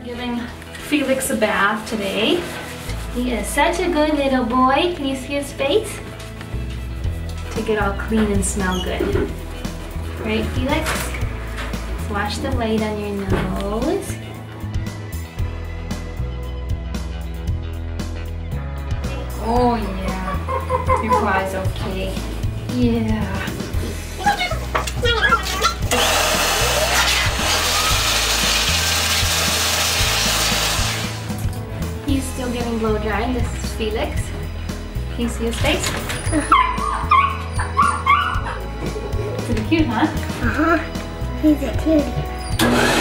Giving Felix a bath today. He is such a good little boy. Can you see his face? To get all clean and smell good. Right, Felix? Let's wash the light on your nose. Oh yeah. Your paw's okay. Yeah. He's still getting blow dried. This is Felix. Can you see his face? Pretty cute, huh? Uh-huh. He's a cutie.